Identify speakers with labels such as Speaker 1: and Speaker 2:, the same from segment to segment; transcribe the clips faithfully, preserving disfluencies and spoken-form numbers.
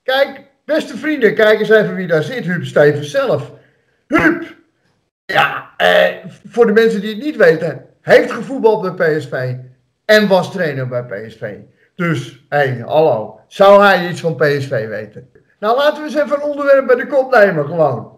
Speaker 1: kijk, beste vrienden, kijk eens even wie daar zit. Huub Stevens zelf. Huub, ja, eh, voor de mensen die het niet weten, heeft gevoetbald bij P S V en was trainer bij P S V. Dus, hé, hey, hallo, zou hij iets van P S V weten? Nou, laten we eens even een onderwerp bij de kop nemen, gewoon.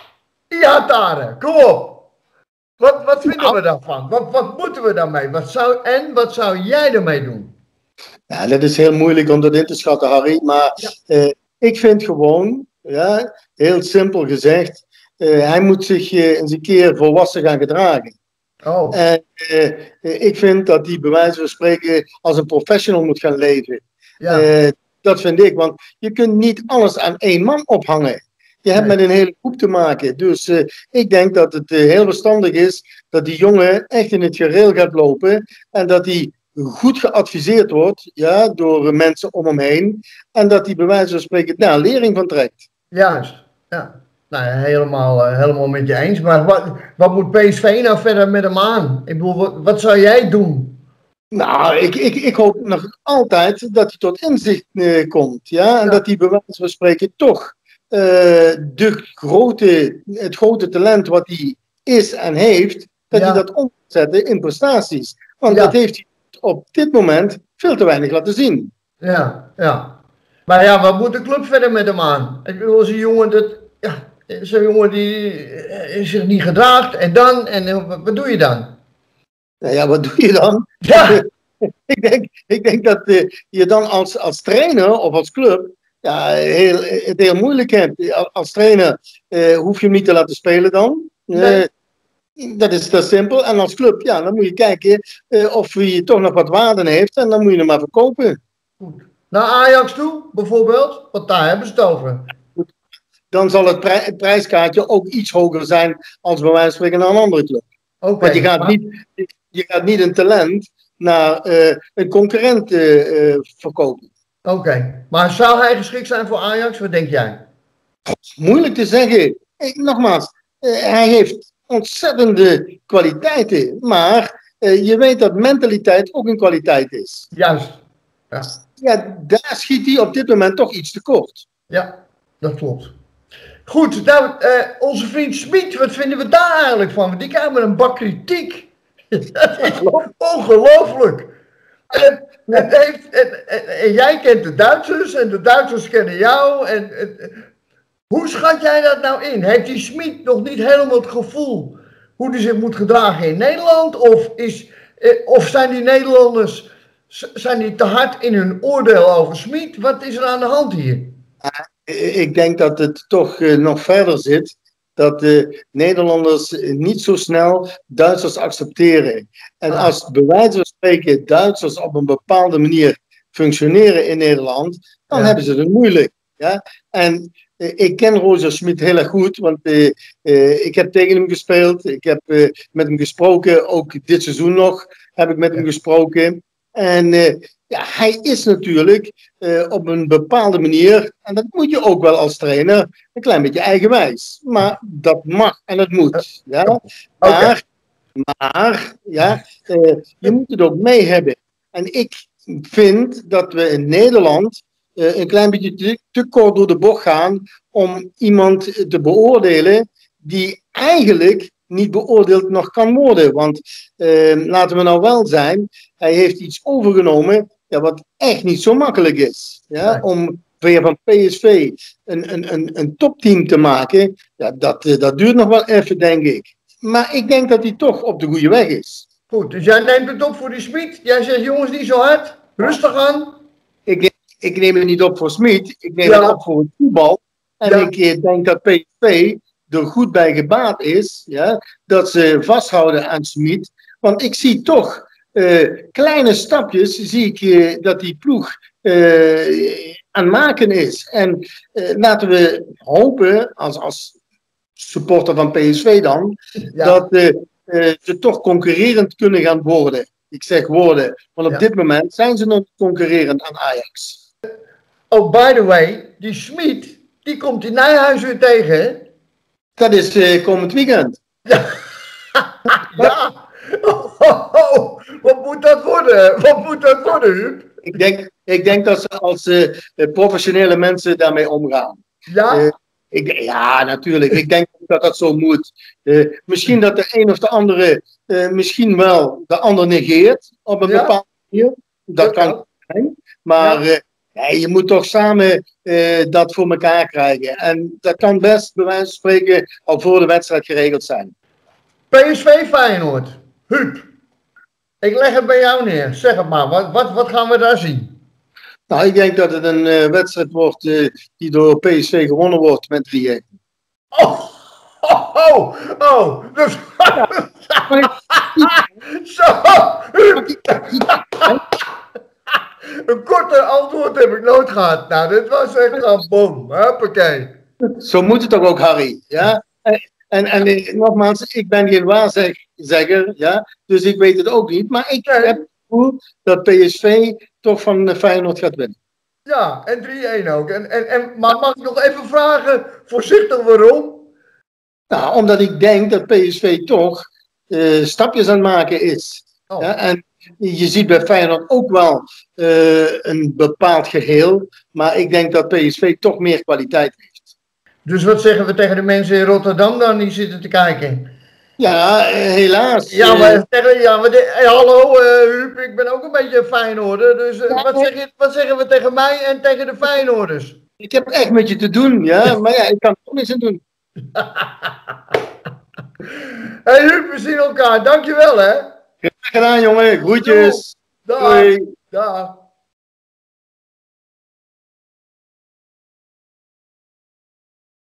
Speaker 1: Ihatare, kom op. Wat, wat vinden nou. we daarvan? Wat, wat moeten we daarmee? Wat zou, en wat zou jij ermee doen?
Speaker 2: Ja, dat is heel moeilijk om dat in te schatten, Harry. Maar ja. uh, ik vind gewoon, ja, heel simpel gezegd, uh, hij moet zich uh, eens een keer volwassen gaan gedragen.
Speaker 1: Oh.
Speaker 2: En uh, ik vind dat hij bij wijze van spreken als een professional moet gaan leven. Ja. Uh, dat vind ik, want je kunt niet alles aan één man ophangen. Je hebt nee. met een hele groep te maken. Dus uh, ik denk dat het uh, heel verstandig is dat die jongen echt in het gereel gaat lopen. En dat hij goed geadviseerd wordt, ja, door mensen om hem heen. En dat hij bij wijze van spreken daar nou, lering van trekt.
Speaker 1: Juist, ja. Nou, helemaal, uh, helemaal met je eens. Maar wat, wat moet P S V nou verder met hem aan? Ik bedoel, wat, wat zou jij doen?
Speaker 2: Nou, ik, ik, ik hoop nog altijd dat hij tot inzicht uh, komt. Ja? En ja. dat hij bij wijze van spreken toch uh, de grote, het grote talent wat hij is en heeft, dat ja. hij dat omzet in prestaties. Want ja. dat heeft hij op dit moment veel te weinig laten zien.
Speaker 1: Ja, ja. Maar ja, wat moet de club verder met hem aan? Ik bedoel, zo'n jongen, dat, ja, zo'n jongen die uh, zich niet gedraagt en dan, en uh, wat doe je dan?
Speaker 2: Nou ja, wat doe je dan?
Speaker 1: Ja.
Speaker 2: ik, denk, ik denk dat uh, je dan als, als trainer of als club ja, heel, het heel moeilijk hebt. Als trainer uh, hoef je hem niet te laten spelen dan. Nee. Uh, dat is dat simpel. En als club, ja, dan moet je kijken uh, of hij toch nog wat waarde heeft en dan moet je hem maar verkopen.
Speaker 1: Goed. Naar Ajax toe, bijvoorbeeld, want daar hebben ze het over.
Speaker 2: Dan zal het, prij- het prijskaartje ook iets hoger zijn als bij wijze van spreken naar een andere club.
Speaker 1: Okay,
Speaker 2: want je gaat,
Speaker 1: maar...
Speaker 2: niet, je gaat niet een talent naar uh, een concurrent uh, uh, verkopen.
Speaker 1: Oké, okay. Maar zou hij geschikt zijn voor Ajax? Wat denk jij?
Speaker 2: Moeilijk te zeggen. Ik, nogmaals, uh, hij heeft ontzettende kwaliteiten. Maar uh, je weet dat mentaliteit ook een kwaliteit is.
Speaker 1: Juist. Ja.
Speaker 2: Ja, daar schiet hij op dit moment toch iets tekort.
Speaker 1: Ja, dat klopt. Goed, nou, uh, onze vriend Smit, wat vinden we daar eigenlijk van? Want die krijgt met een bak kritiek. Dat is ongelooflijk. En, en, heeft, en, en, en jij kent de Duitsers en de Duitsers kennen jou. En, en, hoe schat jij dat nou in? Heeft die Smit nog niet helemaal het gevoel hoe hij zich moet gedragen in Nederland? Of, is, eh, of zijn die Nederlanders zijn die te hard in hun oordeel over Smit? Wat is er aan de hand hier?
Speaker 2: Ik denk dat het toch uh, nog verder zit. Dat de Nederlanders niet zo snel Duitsers accepteren. En
Speaker 1: ah.
Speaker 2: als bij wijze van spreken Duitsers op een bepaalde manier functioneren in Nederland, dan ja. hebben ze het moeilijk. Ja? En uh, ik ken Roger Smit heel erg goed, want uh, uh, ik heb tegen hem gespeeld. Ik heb uh, met hem gesproken, ook dit seizoen nog heb ik met ja. hem gesproken. En uh, ja, hij is natuurlijk uh, op een bepaalde manier, en dat moet je ook wel als trainer, een klein beetje eigenwijs. Maar dat mag en het moet. Ja? Maar, okay. maar ja, uh, je moet het ook mee hebben. En ik vind dat we in Nederland uh, een klein beetje te, te kort door de bocht gaan om iemand te beoordelen die eigenlijk niet beoordeeld nog kan worden. Want uh, laten we nou wel zijn, hij heeft iets overgenomen ja, wat echt niet zo makkelijk is. Ja? Nee. Om weer van P S V een, een, een, een topteam te maken, ja, dat, dat duurt nog wel even, denk ik. Maar ik denk dat hij toch op de goede weg is.
Speaker 1: Goed, dus jij neemt het op voor die Smit. Jij zegt, jongens, niet zo hard. Rustig aan.
Speaker 2: Ik neem, ik neem het niet op voor Smit. Ik neem ja. het op voor het voetbal. En ja. ik denk dat P S V er goed bij gebaat is, ja, dat ze vasthouden aan Smit. Want ik zie toch uh, kleine stapjes, zie ik uh, dat die ploeg uh, aan het maken is. En uh, laten we hopen, als, als supporter van P S V dan, ja. dat uh, uh, ze toch concurrerend kunnen gaan worden. Ik zeg worden, want op ja. dit moment zijn ze nog concurrerend aan Ajax.
Speaker 1: Oh, by the way, die Smit, die komt in Nijhuis weer tegen, hè?
Speaker 2: Dat is uh, komend weekend.
Speaker 1: Ja. ja. Oh, oh, oh. Wat moet dat worden? Wat moet dat worden, Huub?
Speaker 2: ik, denk, ik denk dat ze als uh, professionele mensen daarmee omgaan.
Speaker 1: Ja?
Speaker 2: Uh, ik, ja, natuurlijk. Ik denk dat dat zo moet. Uh, misschien dat de een of de andere uh, misschien wel de ander negeert op een ja? bepaalde manier. Dat, dat kan zijn. Maar ja. uh, ja, je moet toch samen uh, dat voor elkaar krijgen. En dat kan best, bij wijze van spreken, al voor de wedstrijd geregeld zijn.
Speaker 1: P S V Feyenoord. Huub. Ik leg het bij jou neer. Zeg het maar. Wat, wat, wat gaan we daar zien?
Speaker 2: Nou, ik denk dat het een uh, wedstrijd wordt uh, die door P S V gewonnen wordt met drie-een.
Speaker 1: Oh, oh, oh, oh. Dus... Zo. Een korte antwoord heb ik nooit gehad. Nou, dit was echt een bom. Hoppakee.
Speaker 2: Zo moet het toch ook, Harry. Ja? En, en, en nogmaals, ik ben geen waarzegger, ja? Dus ik weet het ook niet. Maar ik nee. heb het gevoel dat P S V toch van Feyenoord gaat winnen.
Speaker 1: Ja, en drie-een ook. En, en, en, maar mag ik nog even vragen, voorzichtig waarom?
Speaker 2: Nou, omdat ik denk dat P S V toch uh, stapjes aan het maken is. Oh. Ja? En je ziet bij Feyenoord ook wel uh, een bepaald geheel. Maar ik denk dat P S V toch meer kwaliteit heeft.
Speaker 1: Dus wat zeggen we tegen de mensen in Rotterdam dan die zitten te kijken?
Speaker 2: Ja, uh, helaas.
Speaker 1: Ja, maar, uh, tegen, ja, maar de, hey, hallo uh, Huub, ik ben ook een beetje een Feyenoorder. Dus uh, ja, wat, zeg je, wat zeggen we tegen mij en tegen de Feyenoorders?
Speaker 2: Ik heb echt met je te doen, ja. Maar ja, ik kan er ook niks aan doen.
Speaker 1: Hey Huub, we zien elkaar. Dankjewel hè.
Speaker 2: Graag gedaan jongen, groetjes.
Speaker 1: Dag. Doei. Dag.